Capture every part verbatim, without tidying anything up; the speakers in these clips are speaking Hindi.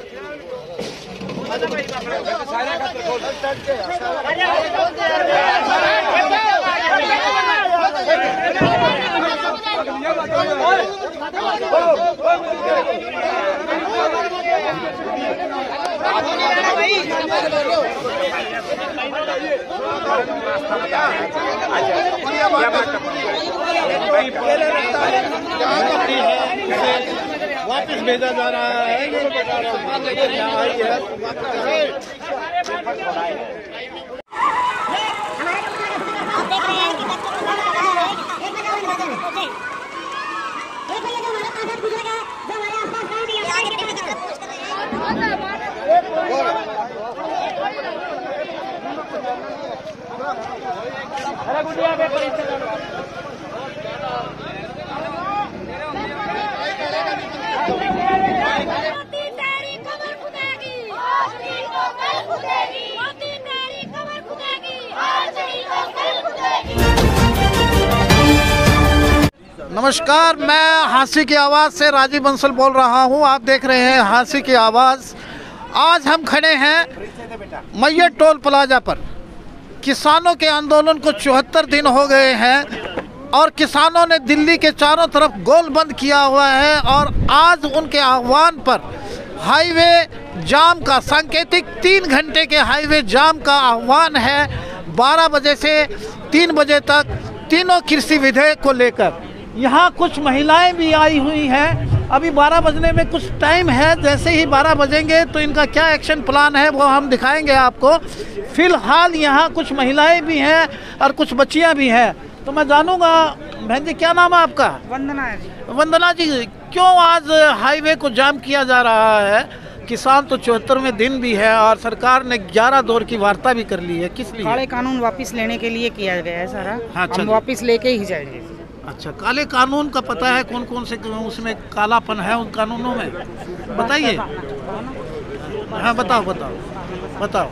वापस भेजा जा रहा है। अरे गुड़िया पे नमस्कार, मैं हांसी की आवाज़ से राजीव बंसल बोल रहा हूं। आप देख रहे हैं हांसी की आवाज़। आज हम खड़े हैं मैयर टोल प्लाजा पर। किसानों के आंदोलन को चौहत्तर दिन हो गए हैं और किसानों ने दिल्ली के चारों तरफ गोल बंद किया हुआ है और आज उनके आह्वान पर हाईवे जाम का सांकेतिक तीन घंटे के हाईवे जाम का आह्वान है। बारह बजे से तीन बजे तक तीनों कृषि विधेयक को लेकर। यहाँ कुछ महिलाएं भी आई हुई हैं। अभी बारह बजने में कुछ टाइम है, जैसे ही बारह बजेंगे तो इनका क्या एक्शन प्लान है वो हम दिखाएंगे आपको। फिलहाल यहाँ कुछ महिलाएं भी हैं और कुछ बच्चियाँ भी हैं, तो मैं जानूँगा बहन जी क्या नाम है आपका? वंदना है जी। वंदना जी, क्यों आज हाईवे को जाम किया जा रहा है? किसान तो चौहत्तरवें दिन भी है और सरकार ने ग्यारह दौर की वार्ता भी कर ली है। किस लिए? काले कानून वापस लेने के लिए किया गया है सारा। हाँ, हम वापस लेके ही जाएंगे। अच्छा, काले कानून का पता है कौन कौन से उसमें कालापन है उन कानूनों में? बताइए। हाँ बताओ बताओ बताओ।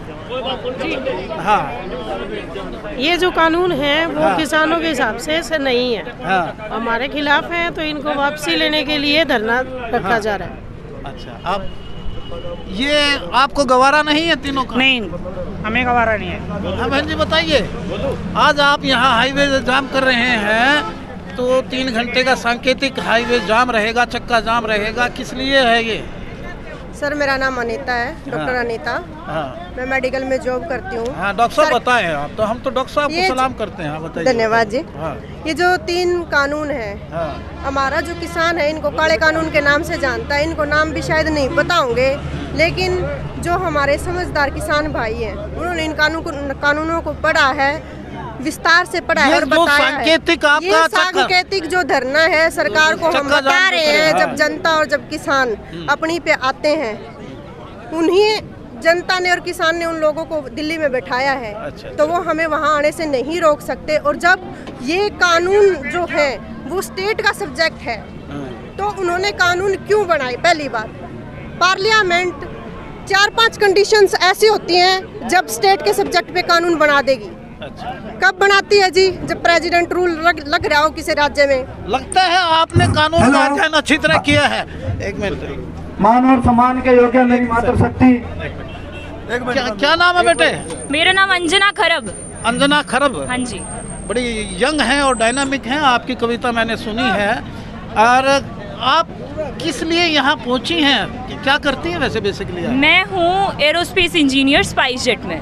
हाँ, ये जो कानून है वो हाँ। किसानों के हिसाब से से नहीं है। हाँ। हमारे खिलाफ है, तो इनको वापसी लेने के लिए धरना रखा हाँ। जा रहा है। अच्छा, आप ये आपको गवारा नहीं है तीनों का? नहीं, हमें गवारा नहीं है। हाँ बहन जी बताइए, आज आप यहाँ हाईवे जाम कर रहे हैं तो तीन घंटे का सांकेतिक हाईवे जाम रहेगा, चक्का जाम रहेगा, किस लिए है ये? सर मेरा नाम अनीता है, डॉक्टर हाँ। अनीता। हाँ। मैं मेडिकल में जॉब करती हूँ। हाँ डॉक्टर साहब बताएं आप, तो हम तो डॉक्टर साहब को सलाम करते हैं। बताइए। धन्यवाद जी। हाँ। ये जो तीन कानून है, हाँ। हमारा जो किसान है इनको काले कानून के नाम से जानता है, इनको नाम भी शायद नहीं पता होंगे, लेकिन जो हमारे समझदार किसान भाई हैं उन्होंने इन कानून को कानूनों को पढ़ा है, विस्तार से पढ़ा है और बताया है। ये सांकेतिक जो धरना है सरकार को हम बता रहे हैं, जब जनता और जब किसान अपनी पे आते हैं, उन्हीं जनता ने और किसान ने उन लोगों को दिल्ली में बैठाया है। अच्छा, तो वो हमें वहाँ आने से नहीं रोक सकते। और जब ये कानून जो है वो स्टेट का सब्जेक्ट है, तो उन्होंने कानून क्यों बनाए? पहली बात, पार्लियामेंट चार पांच कंडीशंस ऐसी होती हैं जब स्टेट के सब्जेक्ट पे कानून बना देगी। अच्छा। कब बनाती है जी? जब प्रेसिडेंट रूल लग, लग रहा हो किसी राज्य में। लगता है आपने कानून का अध्ययन अच्छी तरह किया है। एक मिनट। मान और सम्मान के योग्य मेरी मातृशक्ति। क्या, क्या नाम है बेटे? मेरा नाम अंजना खरब। अंजना खरब? हाँ जी। बड़ी यंग हैं और डायनामिक हैं। आपकी कविता मैंने सुनी है। और आप किस लिए यहाँ पहुँची हैं? क्या करती हैं वैसे बेसिकली? मैं हूँ एरोस्पेस इंजीनियर स्पाइस जेट में।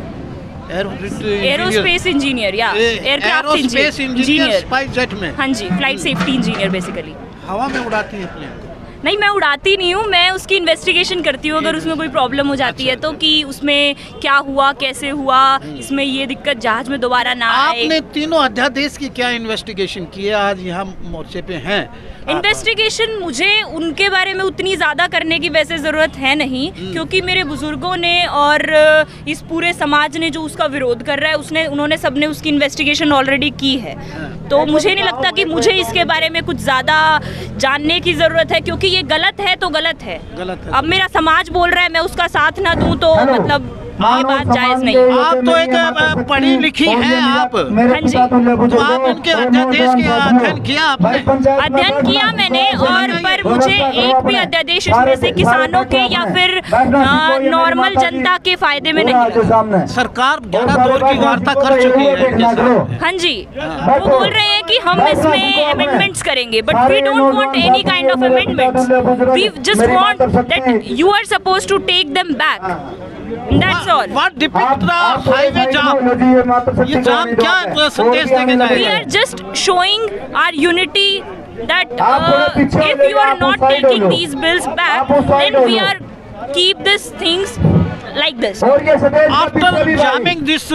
एरोस्पेस इंजीनियर या एयरक्राफ्ट इंजीनियर स्पाइस जेट में। हाँ जी, फ्लाइट सेफ्टी इंजीनियर बेसिकली। हवा में उड़ाती है प्लेन? नहीं, मैं उड़ाती नहीं हूँ, मैं उसकी इन्वेस्टिगेशन करती हूँ। अगर उसमें कोई प्रॉब्लम हो जाती है तो कि उसमें क्या हुआ, कैसे हुआ, इसमें ये दिक्कत जहाज में दोबारा ना आए। आपने तीनों अध्यादेश की क्या इन्वेस्टिगेशन की है? आज यहाँ मोर्चे पे हैं। इन्वेस्टिगेशन मुझे उनके बारे में उतनी ज़्यादा करने की वैसे ज़रूरत है नहीं, क्योंकि मेरे बुजुर्गों ने और इस पूरे समाज ने जो उसका विरोध कर रहा है, उसने उन्होंने सबने उसकी इन्वेस्टिगेशन ऑलरेडी की है। तो मुझे नहीं लगता कि मुझे इसके बारे में कुछ ज़्यादा जानने की ज़रूरत है, क्योंकि ये गलत है तो गलत है। गलत है। अब मेरा समाज बोल रहा है, मैं उसका साथ ना दूँ तो मतलब ये बात जायज नहीं है। आप तो एक अ, पढ़ी लिखी हैं आप। हाँ जी। तो आप उनके अध्यादेश के अध्ययन किया आपने? अध्ययन किया मैंने, और पर मुझे एक भी अध्यादेश इसमें से किसानों के या फिर नॉर्मल जनता के फायदे में नहीं लगा। सरकार ग्यारह दौर की वार्ता कर चुकी है इनके साथ। हाँ जी, वो बोल रहे हैं कि हम इसमें अमेंडमेंट्स करेंगे, but we don't want any kind of amendments, we just want that you are supposed to take them back, that's all. What depict the highway jam? ये जाम क्या संदेश देके जाएगा? We are just showing our unity that uh, if you are not taking these bills back, then we are keep these things like this. After jamming this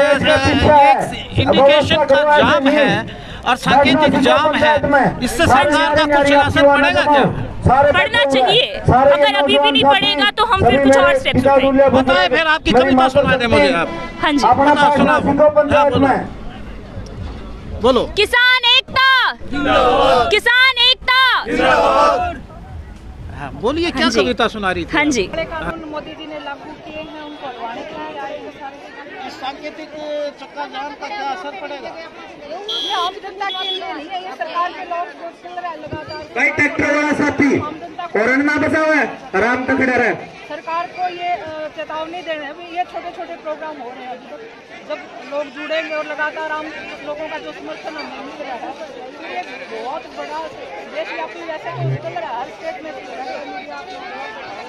indication का जाम है और सांकेतिक जाम है, इससे सरकार का कुछ असर पड़ेगा क्या? पढ़ना चाहिए, अगर अभी भी नहीं पढ़ेगा तो हम फिर कुछ और स्टेप्स उठाएंगे। बताए फिर आपकी कविता सुना दे मुझे आप। हाँ जी, बताओ, सुनाओ। हाँ, बोलो बोलो। किसान एकता, किसान एकता। हाँ, बोलिए क्या कविता सुना रही थी? हाँ जी। कानून मोदी जी ने लागू किए हैं, उनको हटवाने के लिए आए हैं सारे। इस सांकेतिक चक्का जाम का क्या असर पड़ेगा? ये आम जनता के लिए नहीं है, ये सरकार के लोग जो चल रहा है लगातार। भाई ट्रैक्टर वाला साथी कोरोना ना बचा हुआ है, आराम तक खड़ा रहे। सरकार को ये अ, चेतावनी देना है, ये छोटे छोटे प्रोग्राम हो रहे हैं अभी तक, जब लोग जुड़ेंगे और लगातार आम लोगों का जो समर्थन हमें मिल रहा है, तो ये बहुत बड़ा देशव्यापी वैसे चल रहा है, हर स्टेट में चल रहा है।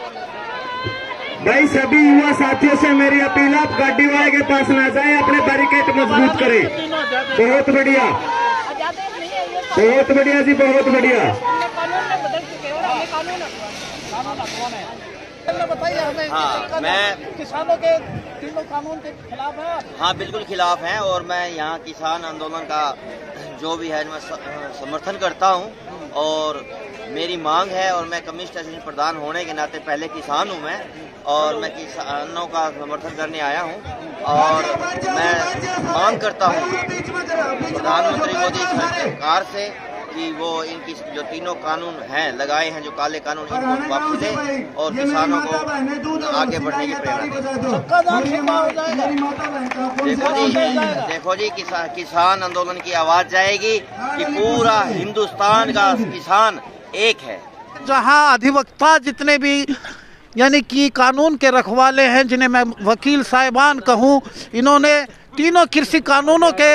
भाई सभी युवा साथियों से मेरी अपील, आप गाड़ी वाले के पास ना जाए, अपने बैरिकेड मजबूत करें। बहुत बढ़िया, अध्यादेश नहीं है ये, बहुत बढ़िया जी, बहुत बढ़िया। कानून में बदल चुके हैं और हमें कानून बताइए हमें। हाँ, मैं किसानों के तीनों कानून के खिलाफ है। हाँ, बिल्कुल खिलाफ हैं, और मैं यहाँ किसान आंदोलन का जो भी है मैं समर्थन करता हूँ, और मेरी मांग है, और मैं कम्युनिस्ट एसोसिएशन प्रधान होने के नाते पहले किसान हूँ मैं, और मैं किसानों का समर्थन करने आया हूँ, और मैं मांग करता हूँ प्रधानमंत्री मोदी सरकार से कि वो इनकी जो तीनों कानून हैं लगाए हैं, जो काले कानून, इनको वापस दें और किसानों को आगे बढ़ने की प्रेरणा दें। देखो जी, देखो जी किसा, किसान आंदोलन की आवाज जाएगी कि पूरा हिंदुस्तान का किसान एक है। जहां अधिवक्ता जितने भी यानी कि कानून के रखवाले हैं, जिन्हें मैं वकील साहिबान कहूं, इन्होंने तीनों कृषि कानूनों के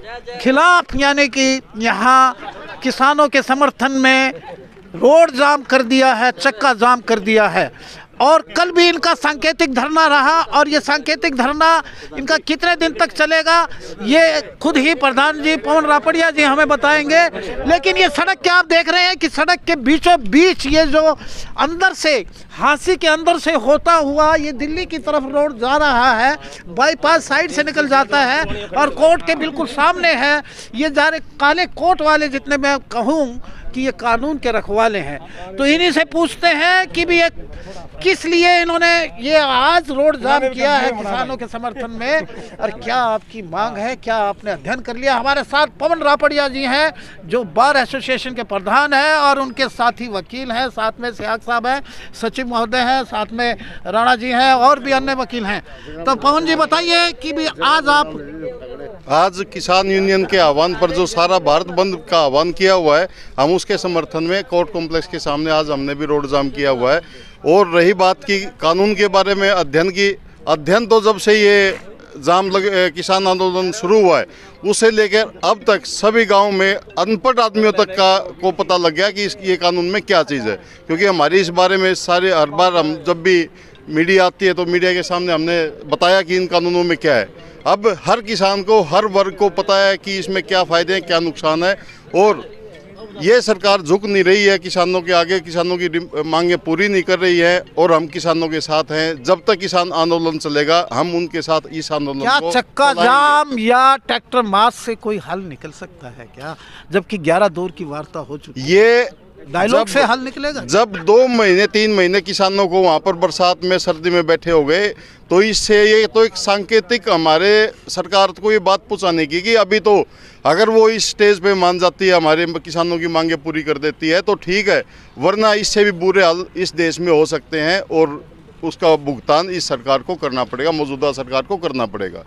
खिलाफ यानी कि यहाँ किसानों के समर्थन में रोड जाम कर दिया है, चक्का जाम कर दिया है। और कल भी इनका सांकेतिक धरना रहा, और ये सांकेतिक धरना इनका कितने दिन तक चलेगा ये खुद ही प्रधान जी पवन रापड़िया जी हमें बताएंगे। लेकिन ये सड़क क्या आप देख रहे हैं कि सड़क के बीचों बीच ये जो अंदर से हांसी के अंदर से होता हुआ ये दिल्ली की तरफ रोड जा रहा है, बाईपास साइड से निकल जाता है और कोर्ट के बिल्कुल सामने है। ये जा रहे काले कोट वाले जितने मैं कहूँ कि ये कानून के रखवाले हैं, तो इन्हीं से पूछते हैं कि भी ये किस लिए इन्होंने ये आज रोड जाम किया है किसानों के समर्थन में, और क्या आपकी मांग है, क्या आपने अध्ययन कर लिया। हमारे साथ पवन रापड़िया जी हैं जो बार एसोसिएशन के प्रधान हैं, और उनके साथी वकील हैं, साथ में सियाग साहब हैं, सचिव महोदय हैं, साथ में राणा जी हैं, और भी अन्य वकील हैं। तो पवन जी बताइए कि भी आज आप आज किसान यूनियन के आह्वान पर जो सारा भारत बंद का आह्वान किया हुआ है, हम उसके समर्थन में कोर्ट कॉम्प्लेक्स के सामने आज हमने भी रोड जाम किया हुआ है। और रही बात की कानून के बारे में अध्ययन की, अध्ययन तो जब से ये जाम लग किसान आंदोलन शुरू हुआ है उससे लेकर अब तक सभी गांव में अनपढ़ आदमियों तक का को पता लग गया कि इस ये कानून में क्या चीज़ है, क्योंकि हमारी इस बारे में सारे हर बार हम जब भी मीडिया आती है तो मीडिया के सामने हमने बताया कि इन कानूनों में क्या है। अब हर किसान को, हर वर्ग को पता है कि इसमें क्या फ़ायदे हैं, क्या नुकसान है, और ये सरकार झुक नहीं रही है किसानों के आगे, किसानों की मांगें पूरी नहीं कर रही है, और हम किसानों के साथ हैं। जब तक किसान आंदोलन चलेगा हम उनके साथ इस आंदोलन क्या को चक्का जाम या ट्रैक्टर मार्च से कोई हल निकल सकता है क्या, जबकि ग्यारह दौर की वार्ता हो चुकी है? ये डायलॉग से हल निकलेगा? जब दो महीने तीन महीने किसानों को वहाँ पर बरसात में सर्दी में बैठे हो गए, तो इससे ये तो एक सांकेतिक हमारे सरकार को ये बात पहुँचाने की कि अभी तो अगर वो इस स्टेज पे मान जाती है, हमारे किसानों की मांगें पूरी कर देती है तो ठीक है, वरना इससे भी बुरे हाल इस देश में हो सकते हैं। और उसका भुगतान इस सरकार को करना पड़ेगा, मौजूदा सरकार को करना पड़ेगा।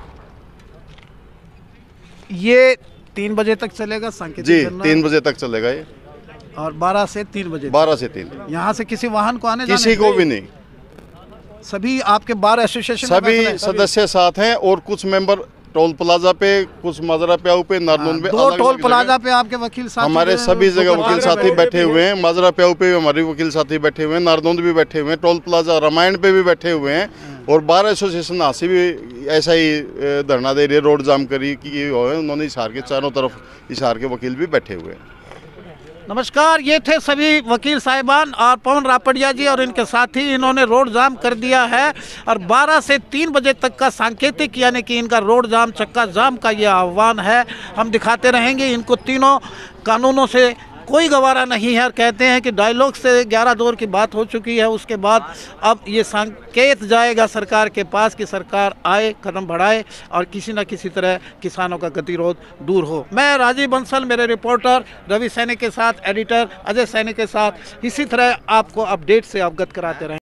ये तीन बजे तक चलेगा सांकेतिक जी, धरना? तीन बजे तक चलेगा ये। और बारह से तीन बजे? बारह से तीन। यहाँ से किसी वाहन को आने किसी को भी नहीं। सभी आपके बार एसोसिएशन सभी सदस्य साथ हैं और कुछ मेंबर टोल प्लाजा पे, कुछ माजरा प्याऊ पे, नारनौल पे, दो टोल प्लाजा पे आपके वकील साथी हमारे सभी जगह वकील साथी बैठे हुए हैं। माजरा प्याऊ पे हमारे वकील साथी बैठे हुए हैं, नारनौल भी बैठे हुए हैं, टोल प्लाजा रामायण पे भी बैठे हुए हैं और बार एसोसिएशन हासी भी ऐसा ही धरना दे रही है, रोड जाम करी की उन्होंने हिसार के चारों तरफ हिसार के वकील भी बैठे हुए हैं। नमस्कार, ये थे सभी वकील साहिबान और पवन रापड़िया जी और इनके साथी। इन्होंने रोड जाम कर दिया है और बारह से तीन बजे तक का सांकेतिक यानी कि इनका रोड जाम, चक्का जाम का ये आह्वान है। हम दिखाते रहेंगे। इनको तीनों कानूनों से कोई गवारा नहीं है और कहते हैं कि डायलॉग से ग्यारह दौर की बात हो चुकी है। उसके बाद अब ये संकेत जाएगा सरकार के पास कि सरकार आए, कदम बढ़ाए और किसी न किसी तरह किसानों का गतिरोध दूर हो। मैं राजीव बंसल, मेरे रिपोर्टर रवि सैनी के साथ, एडिटर अजय सैनी के साथ इसी तरह आपको अपडेट से अवगत कराते रहें।